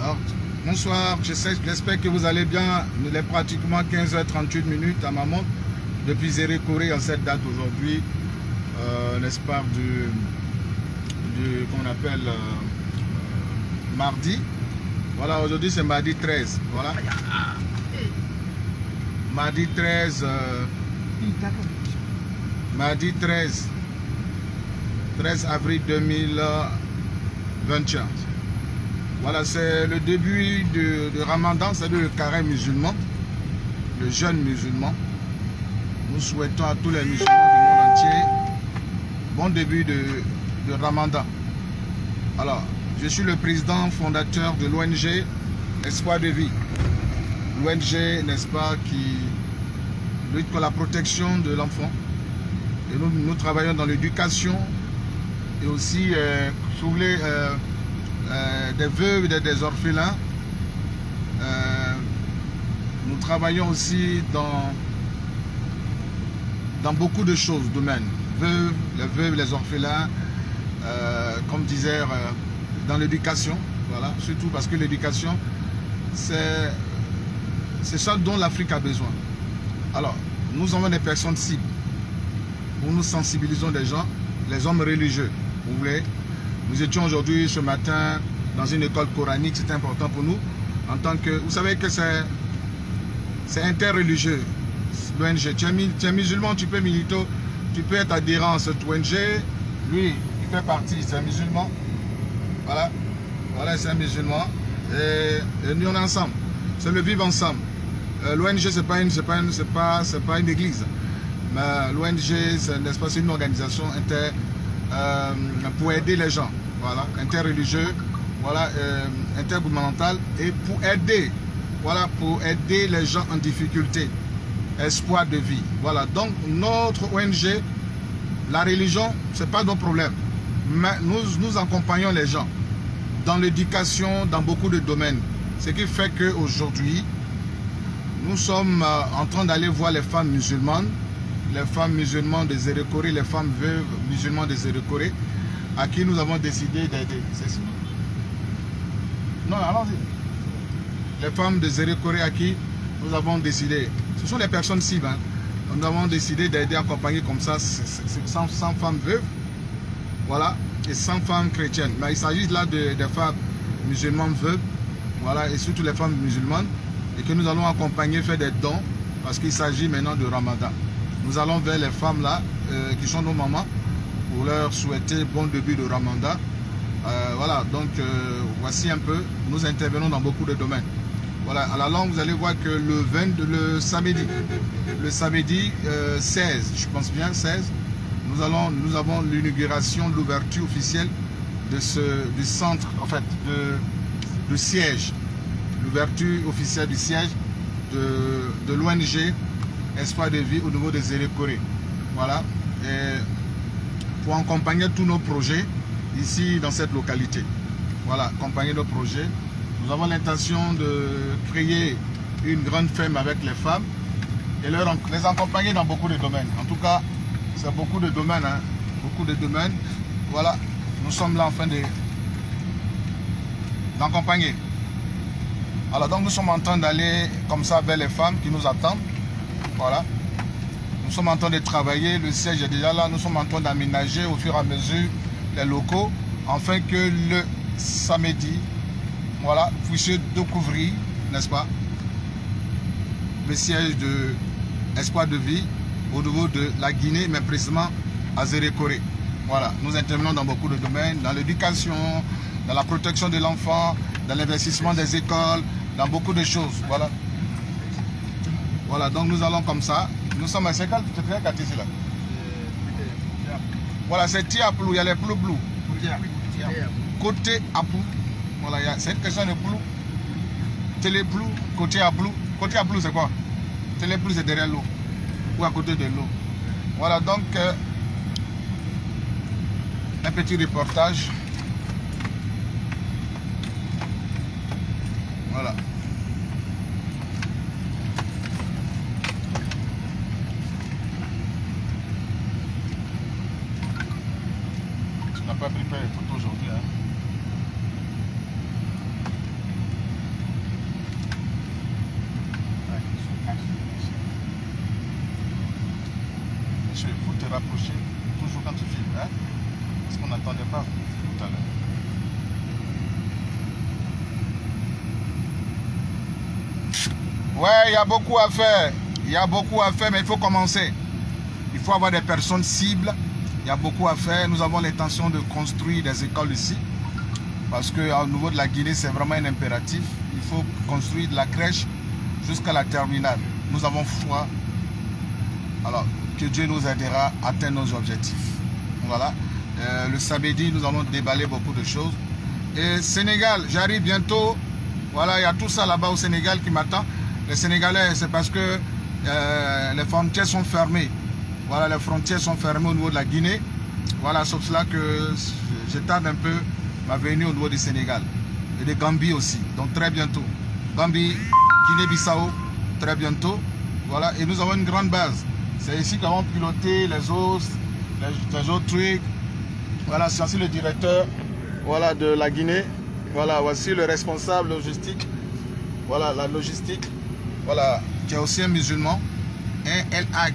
Alors, bonsoir, j'espère que vous allez bien. Il est pratiquement 15h38 à ma montre depuis Zérékoré en cette date aujourd'hui, n'est-ce pas, qu'on appelle mardi. Voilà, aujourd'hui c'est mardi 13. Voilà. Mardi 13. Mardi 13 avril 2021. Voilà, c'est le début de Ramadan, c'est-à-dire le carême musulman, le jeûne musulman. Nous souhaitons à tous les musulmans du monde entier bon début de Ramadan. Alors, je suis le président fondateur de l'ONG Espoir de Vie. L'ONG, n'est-ce pas, qui lutte pour la protection de l'enfant. Et nous travaillons dans l'éducation et aussi sur les des veuves et des orphelins. Nous travaillons aussi dans beaucoup de choses, domaines. Les veuves, les orphelins, comme disait, dans l'éducation, voilà, surtout parce que l'éducation, c'est ça dont l'Afrique a besoin. Alors, nous avons des personnes cibles, où nous sensibilisons des gens, les hommes religieux, vous voulez. Nous étions aujourd'hui, ce matin, dans une école coranique, c'est important pour nous, en tant que, vous savez que c'est interreligieux, l'ONG. Tu es musulman, tu peux militer, tu peux être adhérent à cette ONG, lui, il fait partie, c'est un musulman, voilà, c'est un musulman, et nous on est ensemble, c'est le vivre ensemble. L'ONG, c'est pas une église, mais l'ONG, n'est-ce pas, c'est une organisation pour aider les gens, voilà, interreligieux, voilà, intergouvernemental, et pour aider, voilà, pour aider les gens en difficulté, espoir de vie, voilà. Donc notre ONG, la religion, c'est pas notre problème, mais nous accompagnons les gens dans l'éducation, dans beaucoup de domaines, ce qui fait qu'aujourd'hui, nous sommes en train d'aller voir les femmes musulmanes de Zérékoré, les femmes veuves musulmanes de Zérékoré, à qui nous avons décidé d'aider. C'est ça? Non, allons-y. Les femmes de Zérékoré à qui nous avons décidé, ce sont les personnes cibles, hein. Nous avons décidé d'aider, accompagner comme ça 100 femmes veuves, voilà, et 100 femmes chrétiennes. Mais il s'agit là des femmes musulmanes veuves, voilà, et surtout les femmes musulmanes, et que nous allons accompagner, faire des dons, parce qu'il s'agit maintenant de Ramadan. Nous allons vers les femmes là, qui sont nos mamans, pour leur souhaiter bon début de Ramadan. Voilà, donc voici un peu, nous intervenons dans beaucoup de domaines. Voilà, à la longue, vous allez voir que le samedi 16, je pense bien, 16, nous avons l'inauguration, l'ouverture officielle du centre, en fait, de siège. L'ouverture officielle du siège de l'ONG Espoir de Vie au niveau de Zérékoré. Voilà. Et pour accompagner tous nos projets ici dans cette localité. Voilà, accompagner nos projets. Nous avons l'intention de créer une grande ferme avec les femmes et les accompagner dans beaucoup de domaines. En tout cas, c'est beaucoup de domaines, hein, beaucoup de domaines. Voilà, nous sommes là en train d'accompagner. Alors donc nous sommes en train d'aller comme ça vers les femmes qui nous attendent. Voilà. Nous sommes en train de travailler, le siège est déjà là, nous sommes en train d'aménager au fur et à mesure les locaux, afin que le samedi, voilà, vous puissiez découvrir, n'est-ce pas, le siège de Espoir de Vie au niveau de la Guinée, mais précisément à Zérékoré. Voilà, nous intervenons dans beaucoup de domaines, dans l'éducation, dans la protection de l'enfant, dans l'investissement des écoles, dans beaucoup de choses. Voilà. Voilà, donc nous allons comme ça. Nous sommes à 50, c'est très quartier là. Voilà, c'est Tiaplou, il y a les plou-plou. Côté Aplou. Voilà, c'est une question de plou. Téléplou, côté Aplou. Côté Aplou, c'est quoi? Téléplou, c'est derrière l'eau. Ou à côté de l'eau. Voilà, donc, un petit reportage. Voilà. Tu n'as pas pris photo aujourd'hui, hein? Ouais, il y a beaucoup à faire. Il y a beaucoup à faire, mais il faut commencer. Il faut avoir des personnes cibles. Il y a beaucoup à faire. Nous avons l'intention de construire des écoles ici. Parce qu'au niveau de la Guinée, c'est vraiment un impératif. Il faut construire de la crèche jusqu'à la terminale. Nous avons foi. Alors, que Dieu nous aidera à atteindre nos objectifs. Voilà. Le samedi, nous allons déballer beaucoup de choses. Et Sénégal, j'arrive bientôt. Voilà, il y a tout ça là-bas au Sénégal qui m'attend. Les Sénégalais, c'est parce que les frontières sont fermées. Voilà, les frontières sont fermées au niveau de la Guinée. Voilà, sauf cela que je tarde un peu ma venue au niveau du Sénégal. Et de Gambie aussi. Donc très bientôt. Gambie, Guinée-Bissau, très bientôt. Voilà, et nous avons une grande base. C'est ici qu'on va piloter les autres trucs. Voilà, c'est ainsi le directeur, voilà, de la Guinée. Voilà, voici le responsable logistique. Voilà, la logistique. Voilà, qui est aussi un musulman. Un El Hag.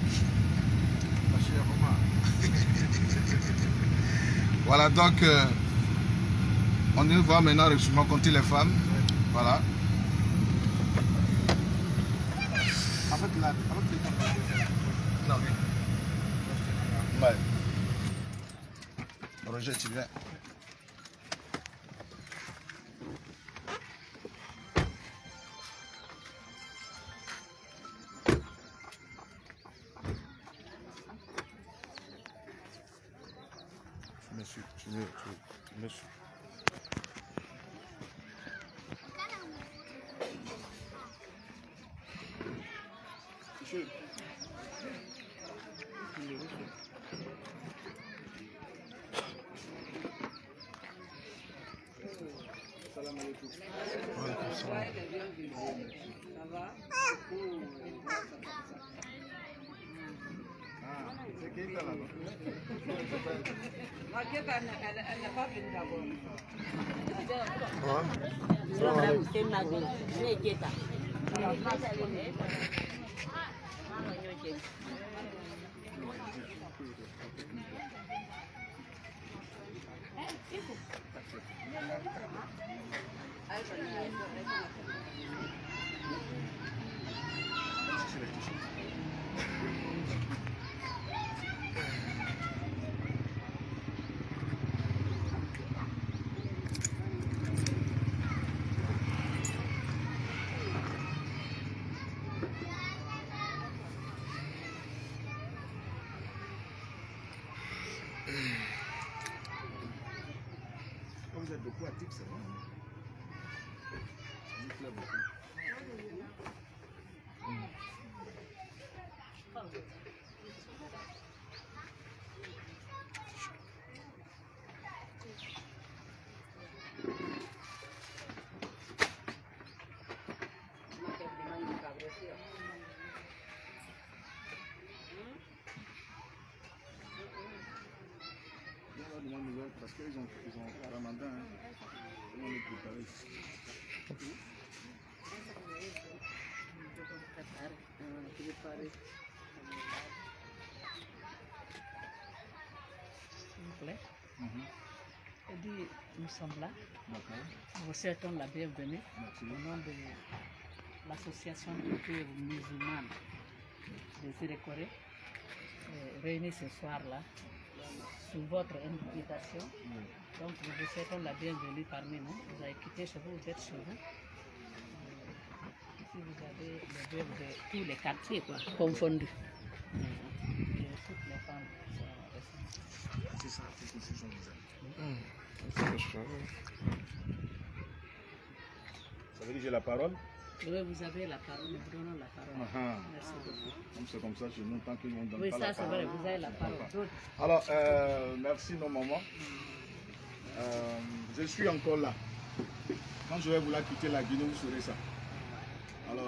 Voilà, donc, on va maintenant rencontrer les femmes. Voilà. Ouais. Roger, tu viens. Monsieur, tu me suis. Vous êtes beaucoup actifs, c'est vrai. Ça vous plaît beaucoup. Parce qu'ils ont Ramadan, hein. On est préparé. S'il vous plaît. Et dit, nous sommes là. Nous vous souhaitons la bienvenue au nom de l'association de culture musulmane des Iré-Corée, réunie ce soir-là, sous votre invitation. Donc nous vous souhaitons la bienvenue parmi nous. Vous avez quitté chez vous, vous êtes chez vous. Ici vous avez le verbe de tous les quartiers, quoi, confondus. Et toutes les femmes sont C'est ça, c'est ce que je disais. Ça veut dire que j'ai la parole? Oui, vous avez la parole, nous donnons la parole. Merci beaucoup. Donc c'est comme ça chez nous, tant que nous ne donne oui, pas ça, la parole. Oui, ça c'est vrai, vous avez la parole. Alors, merci nos mamans. Je suis encore là. Quand je vais vouloir quitter la Guinée, vous saurez ça. Alors,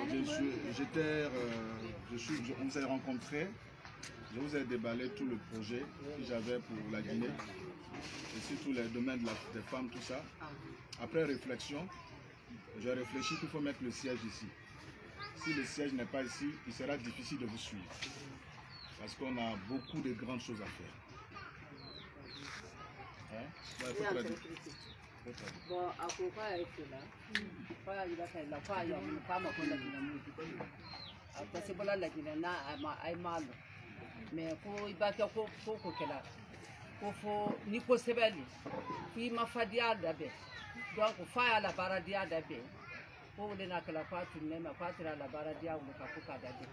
on s'est rencontrés. Je vous ai déballé tout le projet que j'avais pour la Guinée. Et surtout les domaines des femmes, tout ça. Après réflexion, j'ai réfléchi qu'il faut mettre le siège ici. Si le siège n'est pas ici, il sera difficile de vous suivre. Parce qu'on a beaucoup de grandes choses à faire. Hein? Ouais, Bon, à quoi est-ce là? Pas il va faire la fois, il y a une femme qui a dit parce que voilà la Guinée a mal. Mais pour y battre pour que là, pour Nico Sebeli, puis ma fadia d'abé. Donc, il faut à la baradia d'abé. Pour les n'a que la part, tu n'aimes pas à la baradia ou le capuca d'abé.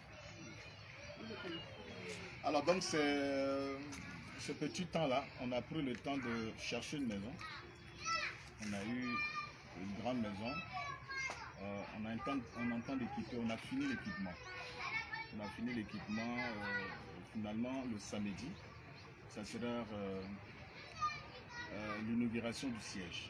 Alors, donc, ce petit temps-là, on a pris le temps de chercher une maison. On a eu une grande maison. On entend d'équiper, on a fini l'équipement. On a fini l'équipement finalement le samedi. Ça sera l'inauguration du siège.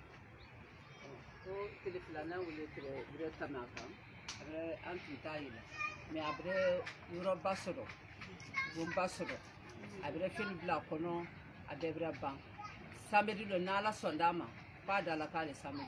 Mais après, il y aura Bassoro, Bassoro, après, il y a à Debraban. Samedi, le Nala Sondama, pas dans la cale samedi.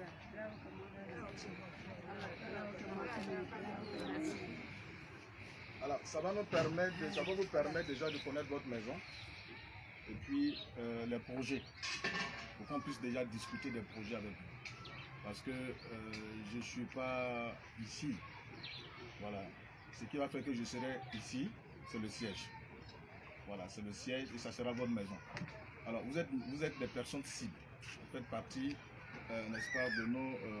Alors, ça va vous permettre déjà de connaître votre maison et puis les projets, pour qu'on puisse déjà discuter des projets avec vous. Parce que je ne suis pas ici. Voilà. Ce qui va faire que je serai ici, c'est le siège. Voilà, c'est le siège et ça sera votre maison. Alors, vous êtes des personnes cibles. Vous faites partie, n'est-ce pas, de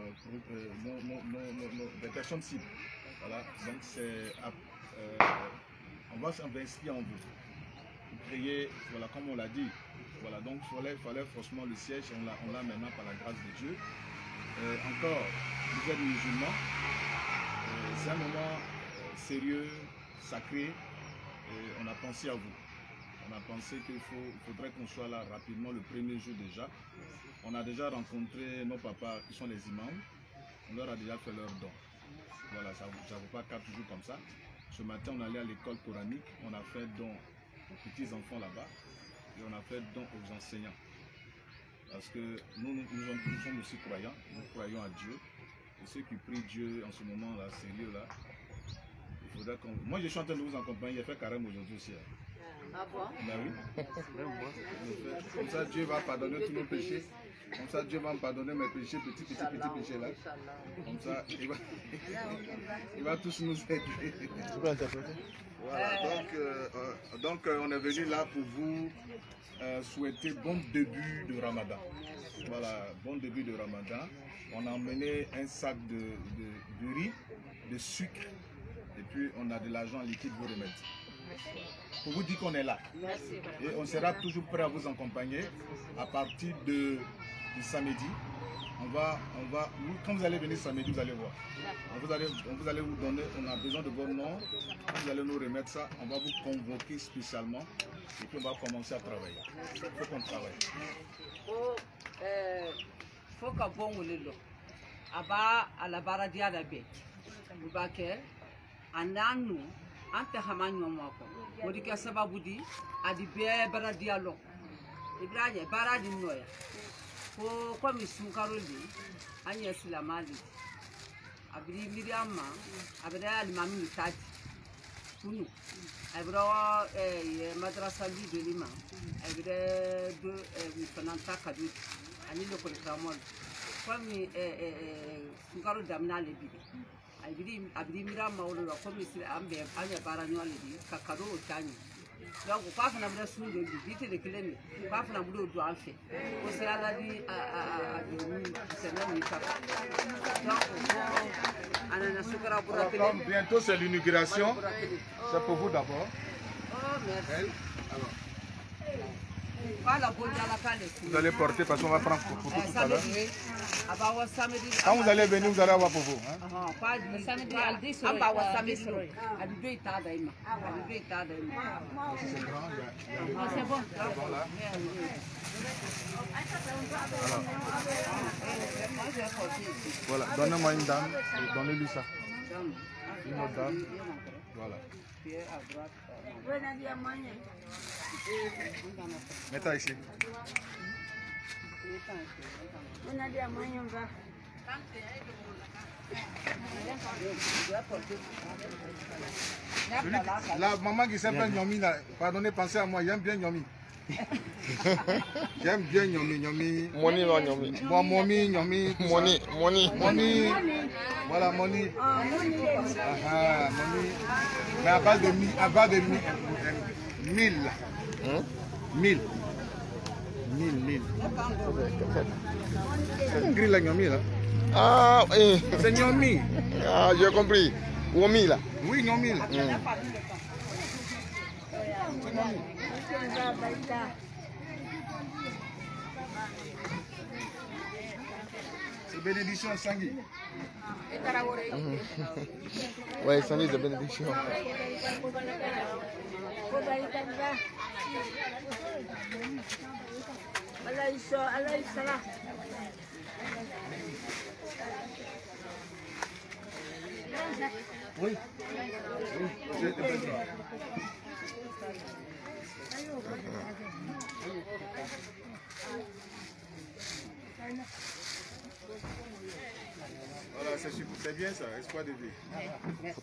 des personnes cibles. Voilà, donc c'est, on va s'investir en vous. Vous créez, voilà, comme on l'a dit. Voilà, donc il fallait forcément le siège, on l'a maintenant par la grâce de Dieu. Encore, vous êtes musulmans. C'est un moment sérieux, sacré. Et on a pensé à vous. On a pensé qu'il faudrait qu'on soit là rapidement le premier jour déjà. On a déjà rencontré nos papas qui sont les imams. On leur a déjà fait leur don. Voilà, ça ne vaut pas 4 jours comme ça. Ce matin, on allait à l'école coranique. On a fait don aux petits-enfants là-bas. Et on a fait don aux enseignants. Parce que nous sommes aussi croyants. Nous croyons à Dieu. Et ceux qui prient Dieu en ce moment-là, sérieux là, il faudrait qu'on... Moi, je suis en train de vous accompagner. J'ai fait carême aujourd'hui aussi. Ah bon? Ben oui. Comme ça, Dieu va pardonner tous nos péchés. Comme ça, Dieu va me pardonner mes péchés, petits péchés là. Comme ça, il va tous nous aider. Tu peux interpréter? Voilà, donc on est venu là pour vous souhaiter bon début de Ramadan. Voilà, bon début de Ramadan. On a emmené un sac de riz, de sucre, et puis on a de l'argent liquide pour remettre. Pour vous dire qu'on est là. Et on sera toujours prêt à vous accompagner à partir du samedi. Quand vous allez venir samedi, vous allez voir. Vous allez vous donner, on a besoin de votre nom. Vous allez nous remettre ça. On va vous convoquer spécialement et puis on va commencer à travailler. Il faut qu'on travaille. Faut qu'à bon ou le aba à la baradia d'abbé. Vous baquez, en an ante hamanyo mako wodi ka sababu di adi be baradia lo ibraje baradi noya ko komi sunkaroli anya silamali abri miriamma abra alimami tadi tunu abra madrasa li de lima abra do fananta kadu ani lo ko tramol komi sunkaro damna le bi abdi mira maulu la comme si ambe anya baranyole di kakaro tani donc pas na mra sunde di vite de clé pas na mra do anfe o sera la di a c'est même ni ça donc ana sukara pour comme bientôt c'est l'inauguration, c'est pour vous d'abord. Oh merci. Alors Vous allez porter parce qu'on va prendre pour tout à l'heure. Quand vous allez venir, vous allez avoir pour vous. C'est bon. Voilà, donnez-moi une dame et donnez-lui ça. Une autre dame. Voilà. Mets-toi ici. La maman qui s'appelle Nyomi, pardonnez, pensez à moi, j'aime bien Nyomi. J'aime bien Nyomi. Money, non, Nyomi. Moi, Nyomi. Money. Voilà, money. Money. Mais à base de 1000. 1000. C'est une grille la Nyomi là. Ah, oui. C'est Nyomi. Ah, j'ai compris. Womi là. Oui, Nyomi là. C'est bénédiction Sangui. Oui, Sangui de bénédiction. Oui. Voilà, c'est bien ça, espoir de vie. Merci.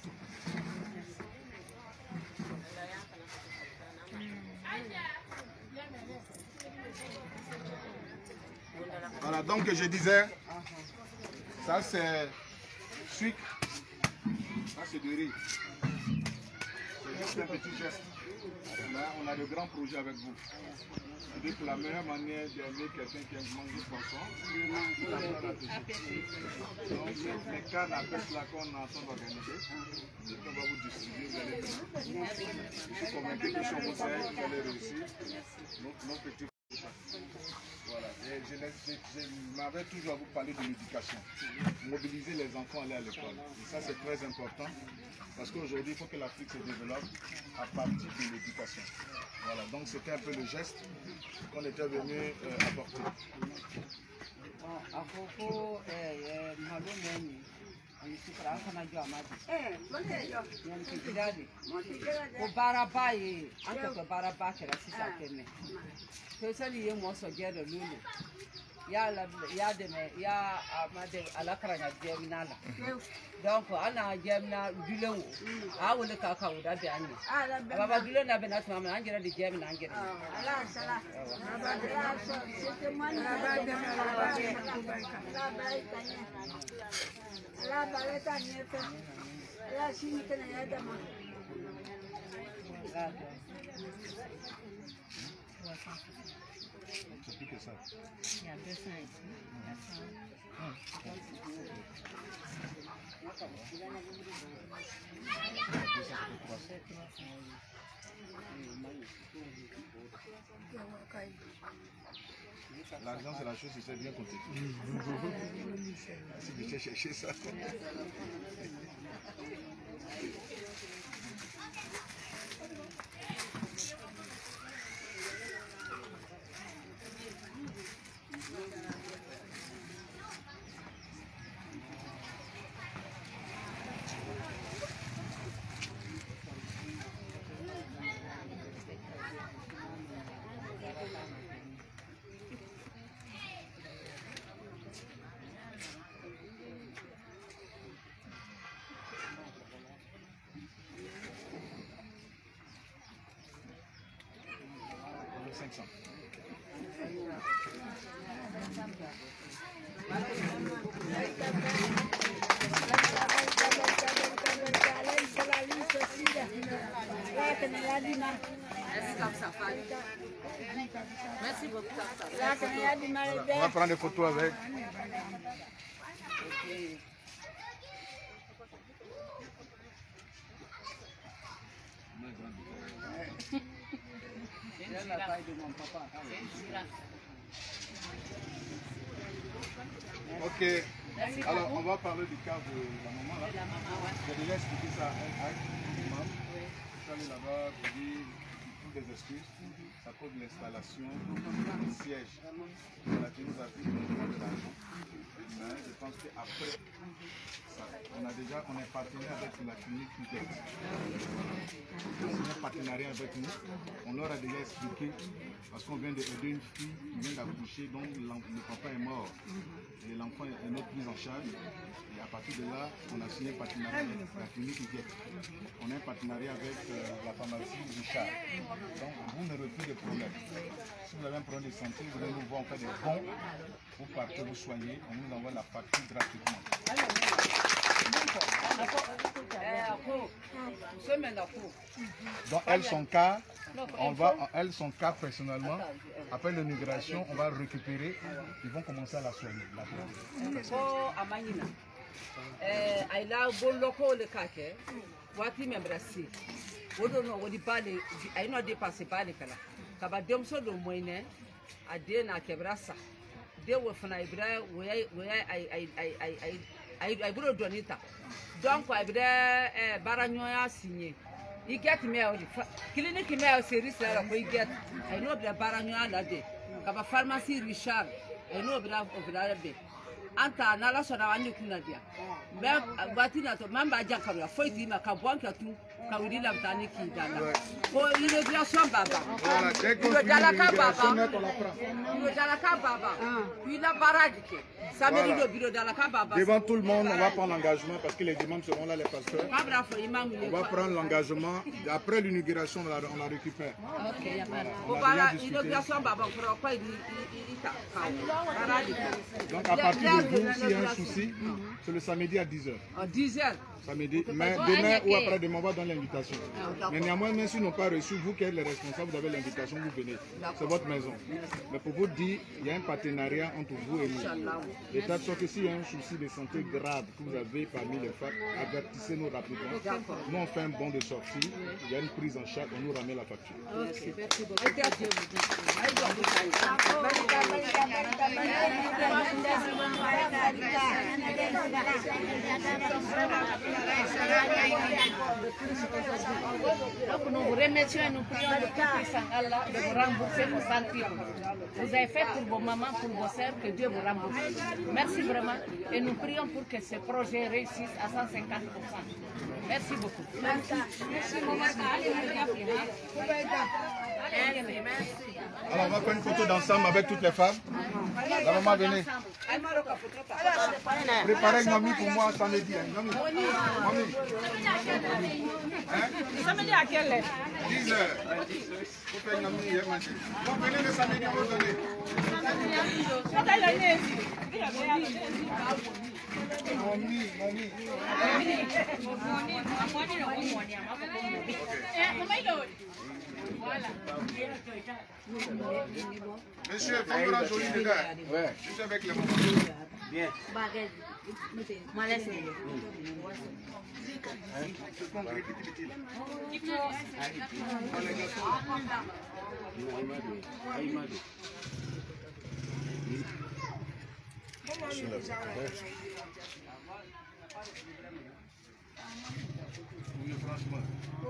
Voilà, donc je disais, ça c'est sucre, ça c'est de riz. C'est juste un petit geste. Là, on a de grands projets avec vous. C'est-à-dire que la meilleure manière d'aimer quelqu'un qui aime manger du poisson, c'est d'apprendre à pêcher. Donc, les cannes à pêche là qu'on est en train d'organiser, on va vous distribuer, vous allez faire. Je suis convaincu que sur vos ailes, vous allez réussir. Nos petits. Voilà. Et je m'avais toujours à vous parler de l'éducation. Mobiliser les enfants à aller à l'école. Et ça, c'est très important. Parce qu'aujourd'hui, il faut que l'Afrique se développe à partir de l'éducation. Voilà. Donc, c'était un peu le geste qu'on était venu apporter. Donc, ana gemna bilewo a wole ka ka uda bi anyi baba bilo na be na tuma na ngere de gem na ngere ala sala baba so c'était moi la baleta nieto la chini que na yada ma C'est plus que ça. Il y a 200 ici. L'argent, c'est la chose, c'est bien compté. Si vous cherchez ça. Merci beaucoup. On va prendre des photos avec. Ok. Alors, on va parler du cas de la maman là. Je vais expliquer ça à l'imam. Je suis allé là-bas pour dire toutes les excuses. Ça cause de l'installation du siège. Voilà, qui nous a pris de l'argent. Je transfert après ça. On est partenaire avec la clinique Piquet. Ils ont un partenariat avec nous. On leur a déjà expliqué, parce qu'on vient d'aider une fille qui vient d'accoucher, donc le papa est mort. Et l'enfant est notre prise en charge. Et à partir de là, on a signé un partenariat avec la clinique Piquet. On a un partenariat avec la pharmacie Richard. Donc vous n'aurez plus de problème. Si vous avez un problème de santé, vous allez nous voir, on fait des bons. Vous partez, vous soignez, on vous envoie la facture gratuitement. Donc elle, son cas, son cas personnellement, après l'immigration, on va récupérer, ils vont commencer à la soigner. Donc, I Baranoya signé. You get me out. Clinic me out series that we get. I know the Baranoya that day. Kaba pharmacy Richard. I know the of that day. Anta Nala Sodawani Kunadia. Batina to Mamba Jacara, 40 Macabonka to Kawina Taniki Dana. For immigration Baba. Dalaka Baba. Dalaka Baba. Puis la Baradike. Devant tout le monde, on va prendre l'engagement parce que les imams seront là, les pasteurs. On va prendre l'engagement. Après l'inauguration, on la récupère. Donc à partir de vous, s'il y a un souci, c'est le samedi à 10h. À 10h. Samedi. Mais demain ou après-demain, on va donner l'invitation. Mais néanmoins, même si nous n'avons pas reçu, vous qui êtes les responsables, vous avez l'invitation, vous venez. C'est votre maison. Mais pour vous dire, il y a un partenariat entre vous et nous. De telle sorte que s'il y a un souci de santé grave que vous avez parmi les femmes, avertissez-nous rapidement. Nous, on fait un bon de sortie, il y a une prise en charge, on nous ramène la facture. Merci beaucoup. Donc nous vous remercions et nous prions de tout Allah de vous rembourser vos centimes. Vous avez fait pour vos mamans, pour vos sœurs, que Dieu vous rembourse. Merci vraiment et nous prions pour que ce projet réussisse à 150%. Merci beaucoup. Merci. Alors on va faire une photo d'ensemble avec toutes les femmes. La maman, venez. Préparez une mamie pour moi samedi. Mamie. Samedi à quelle heure? 10h. Vous faites une mamie hier matin. Vous venez le samedi, vous donnez. Monsieur, fais-moi la jolie dedans. Ouais. Je suis avec les mamans. Bien. Oui, franchement.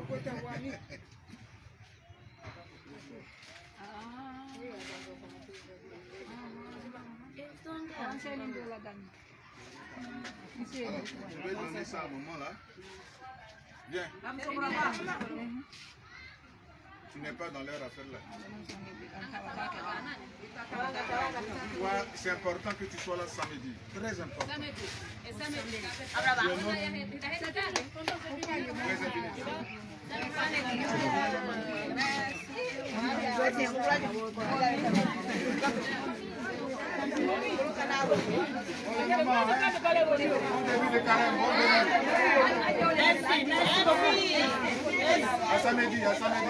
Je vais donner ça à un moment là. Viens. Tu n'es pas dans leur affaire là. C'est important que tu sois là samedi. Très important. À samedi, à samedi.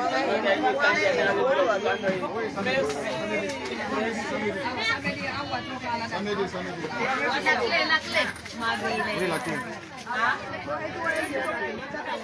Samedi. La clé. Oui, la clé.